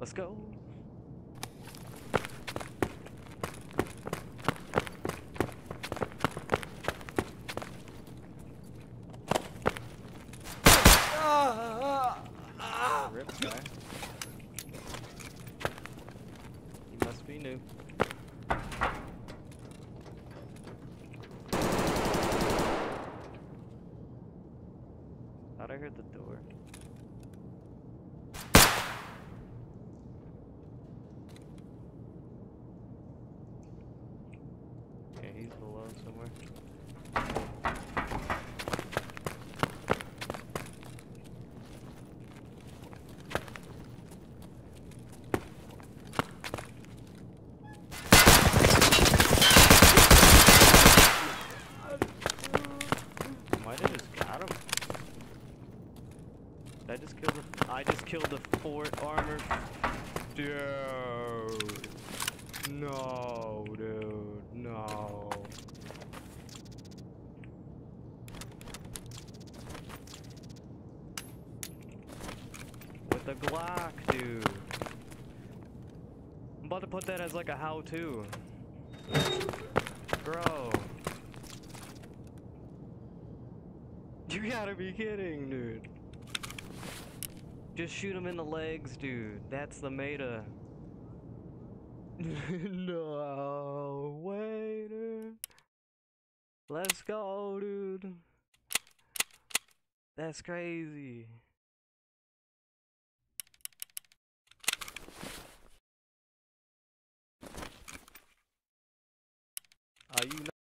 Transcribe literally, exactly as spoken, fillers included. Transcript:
Let's go. Rip guy. He must be new. Thought I heard the door. Yeah, he's below somewhere. Might have just got him. Did I just kill the- I just killed the fort armor. Dude. No, dude. No. With the Glock, dude. I'm about to put that as like a how-to. Bro. You gotta be kidding, dude. Just shoot him in the legs, dude. That's the meta. No way, dude. Let's go, dude. That's crazy. Are you